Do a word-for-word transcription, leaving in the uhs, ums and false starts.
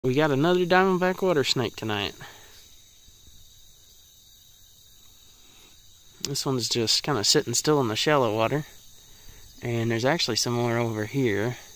We got another diamondback water snake tonight. This one's just kind of sitting still in the shallow water. And there's actually some more over here.